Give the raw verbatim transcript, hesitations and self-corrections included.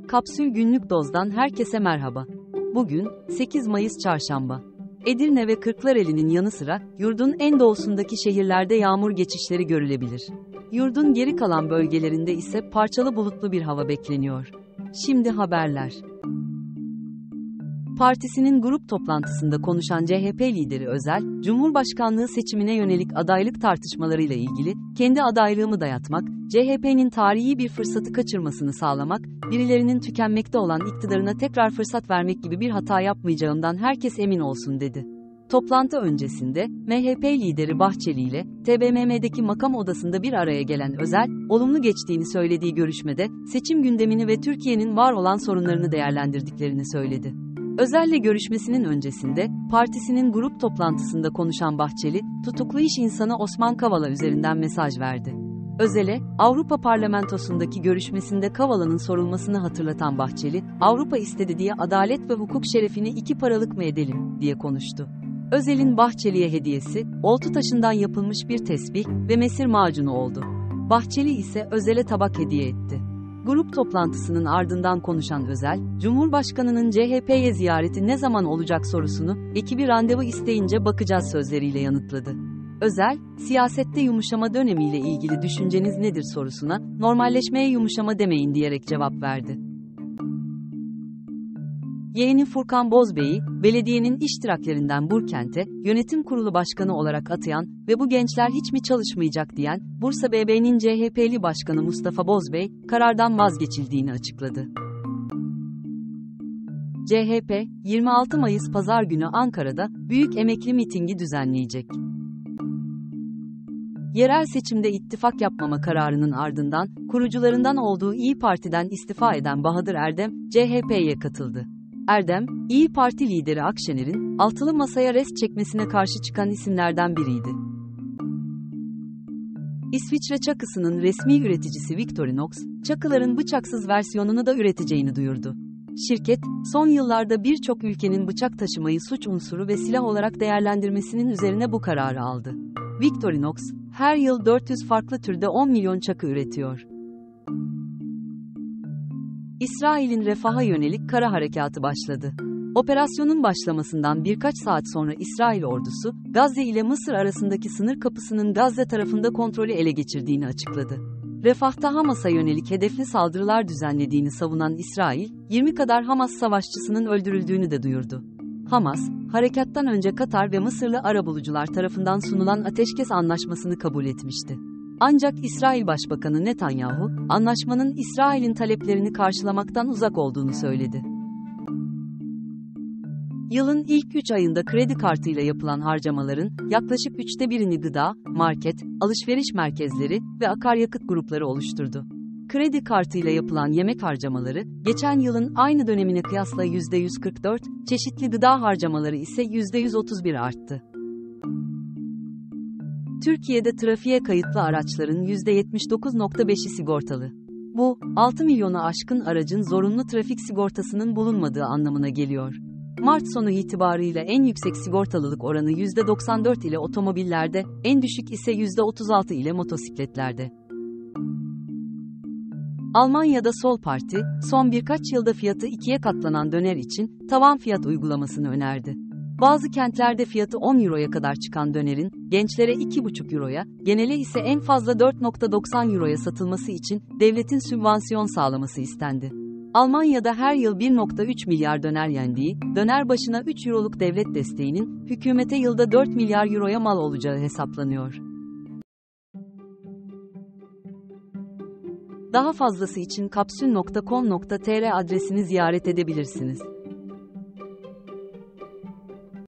Kapsül Günlük Doz'dan herkese merhaba. Bugün, sekiz Mayıs Çarşamba. Edirne ve Kırklareli'nin yanı sıra, yurdun en doğusundaki şehirlerde yağmur geçişleri görülebilir. Yurdun geri kalan bölgelerinde ise parçalı bulutlu bir hava bekleniyor. Şimdi haberler. Partisinin grup toplantısında konuşan C H P lideri Özel, Cumhurbaşkanlığı seçimine yönelik adaylık tartışmalarıyla ilgili, kendi adaylığımı dayatmak, C H P'nin tarihi bir fırsatı kaçırmasını sağlamak, birilerinin tükenmekte olan iktidarına tekrar fırsat vermek gibi bir hata yapmayacağımdan herkes emin olsun dedi. Toplantı öncesinde, M H P lideri Bahçeli ile, T B M M'deki makam odasında bir araya gelen Özel, olumlu geçtiğini söylediği görüşmede, seçim gündemini ve Türkiye'nin var olan sorunlarını değerlendirdiklerini söyledi. Özel'le görüşmesinin öncesinde, partisinin grup toplantısında konuşan Bahçeli, tutuklu iş insanı Osman Kavala üzerinden mesaj verdi. Özel'e, Avrupa Parlamentosu'ndaki görüşmesinde Kavala'nın sorulmasını hatırlatan Bahçeli, Avrupa istedi diye adalet ve hukuk şerefini iki paralık mı edelim, diye konuştu. Özel'in Bahçeli'ye hediyesi, oltu taşından yapılmış bir tesbih ve mesir macunu oldu. Bahçeli ise Özel'e tabak hediye etti. Grup toplantısının ardından konuşan Özel, Cumhurbaşkanının C H P'ye ziyareti ne zaman olacak sorusunu, ekibi randevu isteyince bakacağız sözleriyle yanıtladı. Özel, siyasette yumuşama dönemiyle ilgili düşünceniz nedir sorusuna, normalleşmeye yumuşama demeyin diyerek cevap verdi. Yeğeni Furkan Bozbey'i, belediyenin iştiraklerinden Burkent'e, yönetim kurulu başkanı olarak atayan ve bu gençler hiç mi çalışmayacak diyen, Bursa B B'nin C H P'li başkanı Mustafa Bozbey, karardan vazgeçildiğini açıkladı. C H P, yirmi altı Mayıs Pazar günü Ankara'da, büyük emekli mitingi düzenleyecek. Yerel seçimde ittifak yapmama kararının ardından, kurucularından olduğu İyi Parti'den istifa eden Bahadır Erdem, C H P'ye katıldı. Erdem, İyi Parti lideri Akşener'in, altılı masaya rest çekmesine karşı çıkan isimlerden biriydi. İsviçre çakısının resmi üreticisi Victorinox, çakıların bıçaksız versiyonunu da üreteceğini duyurdu. Şirket, son yıllarda birçok ülkenin bıçak taşımayı suç unsuru ve silah olarak değerlendirmesinin üzerine bu kararı aldı. Victorinox, her yıl dört yüz farklı türde on milyon çakı üretiyor. İsrail'in Refah'a yönelik kara harekatı başladı. Operasyonun başlamasından birkaç saat sonra İsrail ordusu, Gazze ile Mısır arasındaki sınır kapısının Gazze tarafında kontrolü ele geçirdiğini açıkladı. Refah'ta Hamas'a yönelik hedefli saldırılar düzenlediğini savunan İsrail, yirmi kadar Hamas savaşçısının öldürüldüğünü de duyurdu. Hamas, harekattan önce Katar ve Mısırlı arabulucular tarafından sunulan ateşkes anlaşmasını kabul etmişti. Ancak İsrail Başbakanı Netanyahu, anlaşmanın İsrail'in taleplerini karşılamaktan uzak olduğunu söyledi. Yılın ilk üç ayında kredi kartıyla yapılan harcamaların yaklaşık üçte birini gıda, market, alışveriş merkezleri ve akaryakıt grupları oluşturdu. Kredi kartıyla yapılan yemek harcamaları, geçen yılın aynı dönemine kıyasla yüzde yüz kırk dört, çeşitli gıda harcamaları ise yüzde yüz otuz bir arttı. Türkiye'de trafiğe kayıtlı araçların yüzde yetmiş dokuz virgül beşi sigortalı. Bu, altı milyonu aşkın aracın zorunlu trafik sigortasının bulunmadığı anlamına geliyor. Mart sonu itibarıyla en yüksek sigortalılık oranı yüzde doksan dört ile otomobillerde, en düşük ise yüzde otuz altı ile motosikletlerde. Almanya'da Sol Parti, son birkaç yılda fiyatı ikiye katlanan döner için tavan fiyat uygulamasını önerdi. Bazı kentlerde fiyatı on euroya kadar çıkan dönerin, gençlere iki buçuk euroya, genele ise en fazla dört virgül doksan euroya satılması için devletin sübvansiyon sağlaması istendi. Almanya'da her yıl bir virgül üç milyar döner yendiği, döner başına üç euroluk devlet desteğinin, hükümete yılda dört milyar euroya mal olacağı hesaplanıyor. Daha fazlası için kapsül nokta com nokta tr adresini ziyaret edebilirsiniz.